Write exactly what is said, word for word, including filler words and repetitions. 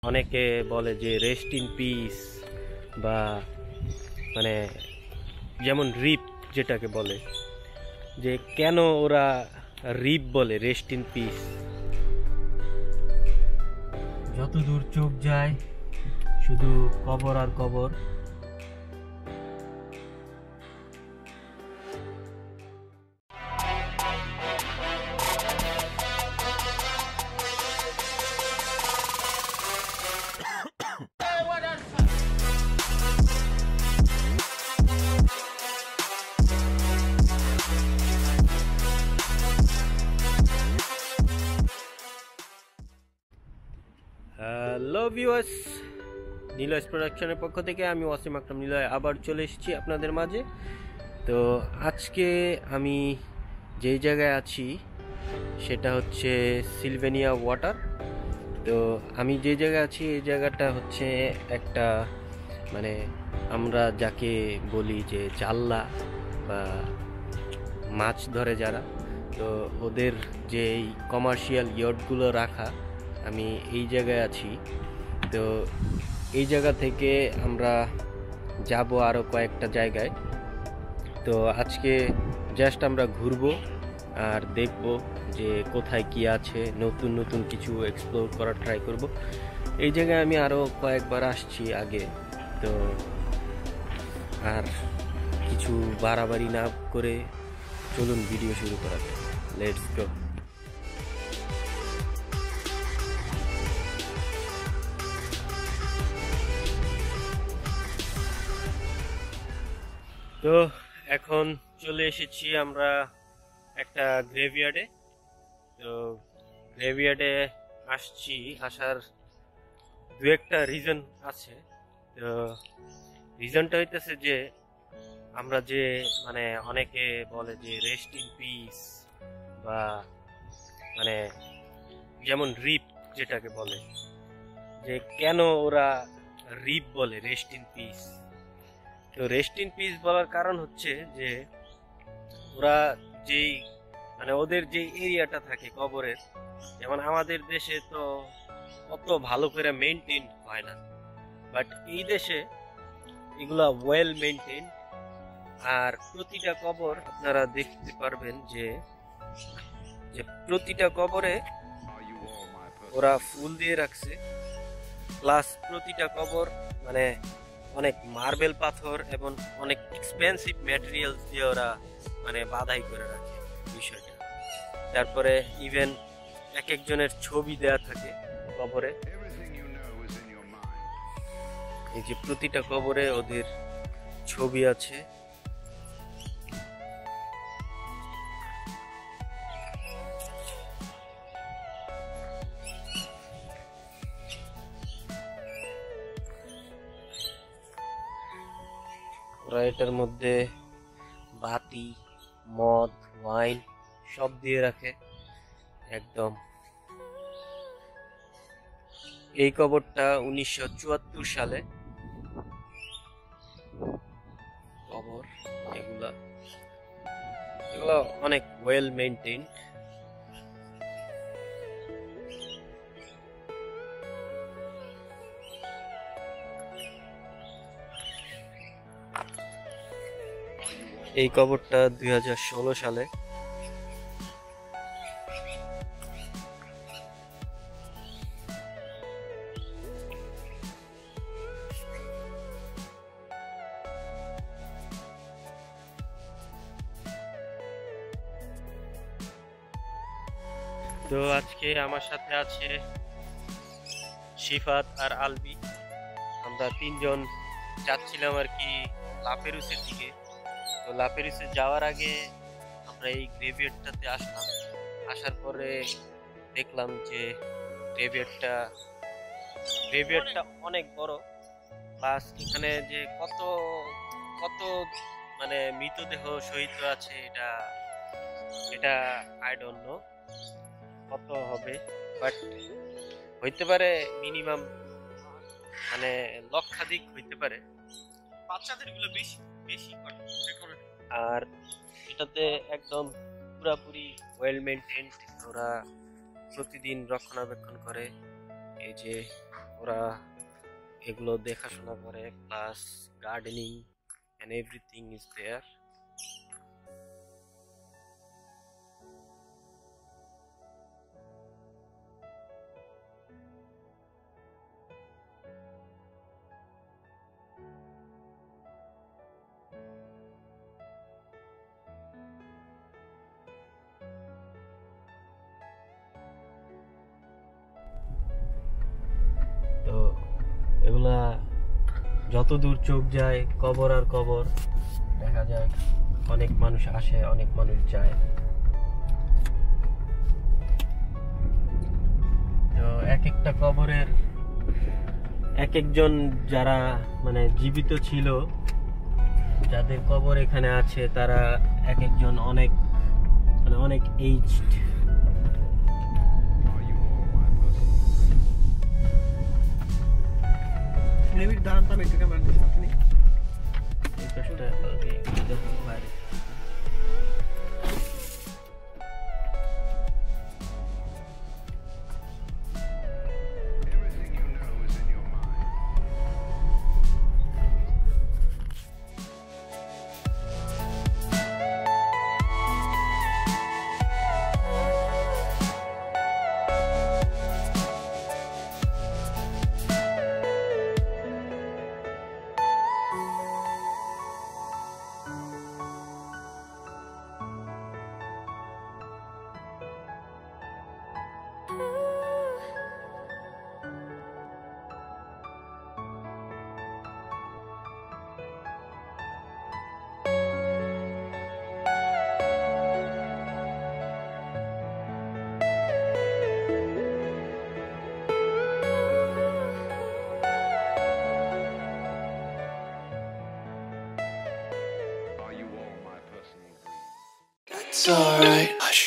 অনেকে বলে যে রেস্ট ইন পিস, বা মানে যেমন রিপ যেটাকে বলে, যে কেন ওরা রিপ বলে রেস্ট ইন পিস। যত দূর চোখ যায় শুধু কবর আর কবর। হ্যালো ভিউয়ার্স, নিলয় প্রোডাকশনের পক্ষ থেকে আমি ওয়াসিম আকরাম নিলয় আবার চলে এসেছি আপনাদের মাঝে। তো আজকে আমি যেই জায়গায় আছি সেটা হচ্ছে সিলভেনিয়া ওয়াটার। তো আমি যে জায়গায় আছি এই জায়গাটা হচ্ছে একটা মানে আমরা যাকে বলি যে জাল্লা বা মাছ ধরে যারা, তো ওদের যে কমার্শিয়াল ইয়টগুলো রাখা, আমি এই জায়গায় আছি। তো এই জায়গা থেকে আমরা যাব আরও কয়েকটা জায়গায়। তো আজকে জাস্ট আমরা ঘুরবো আর দেখব যে কোথায় কি আছে, নতুন নতুন কিছু এক্সপ্লোর করার ট্রাই করব। এই জায়গায় আমি আরও কয়েকবার আসছি আগে। তো আর কিছু বাড়াবাড়ি না করে চলুন ভিডিও শুরু করা যাক। Let's go. তো এখন চলে এসেছি আমরা একটা গ্রেভিয়ার্ডে। তো গ্রেভিয়ার্ডে আসছি, আসার দু একটা রিজন আছে। তো রিজনটা হইতেছে যে আমরা যে মানে অনেকে বলে যে রেস্ট ইন পিস, বা মানে যেমন রিপ যেটাকে বলে, যে কেন ওরা রিপ বলে রেস্ট ইন পিস। তো রেস্ট ইন পিস বলার কারণ হচ্ছে যে ওরা যেই মানে ওদের যে এরিয়াটা থাকে কবরের, যেমন আমাদের দেশে তো অত ভালো করে মেনটেন হয় না, বাট এই দেশে এগুলা ওয়েল মেনটেন। আর প্রতিটা কবর আপনারা দেখতে পারবেন যে যে প্রতিটা কবরে ওরা ফুল দিয়ে রাখছে, প্লাস প্রতিটা কবর মানে অনেক মার্বেল পাথর এবং অনেক এক্সপেন্সিভ ম্যাটেরিয়ালস দিয়ে ওরা মানে বাধাই করে রাখে বিষয়টা। তারপরে ইভেন এক একজনের ছবি দেয়া থাকে কবরে, এই যে প্রতিটা কবরে ওদের ছবি আছে। ওরা এটার মধ্যে বাতি, মদ, ওয়াইন সব দিয়ে রাখে একদম। এই কবরটা উনিশশো চুয়াত্তর সালে কবর। এগুলা এগুলো অনেক ওয়েল মেনটেন। এই কবরটা দুই হাজার ষোলো সালে। তো আজকে আমার সাথে আছে শিফাত আর আলবি। আমরা তিনজন যাচ্ছিলাম আর কি লাপেরুসের দিকে। তো লাপেরুসে যাওয়ার আগে আমরা এই গ্রেভিয়ার্ডটাতে আসলাম। আসার পরে দেখলাম যে গ্রেভিয়ার্ডটা গ্রেভিয়ার্ডটা অনেক বড়, প্লাস এখানে যে কত কত মানে মৃতদেহ শহীদ আছে, এটা এটা আই ডোন্ট নো কত হবে, বাট হইতে পারে মিনিমাম মানে লক্ষাধিক হইতে পারে। বাচ্চাদের গুলো বেশি বেশি করে। আর এটাতে একদম পুরাপুরি ওয়েল মেনটেন্ড, ওরা প্রতিদিন রক্ষণাবেক্ষণ করে। এই যে ওরা এগুলো দেখাশোনা করে, plus gardening and everything is there. তো এগুলা যত দূর চোখ যায় কবর আর কবর দেখা যায়, অনেক মানুষ আসে অনেক মানুষ যায়। তো এক একটা কবরের এক একজন যারা মানে জীবিত ছিল, যাদের কবর এখানে আছে, তারা এক একজন অনেক মানে অনেক aged. Maybe dahan pa may kamera din sa akin. এই পাশটা ওই দেখো বাইরে। Everything you know is in your mind. Are you all my personal dreams? It's alright. Hush.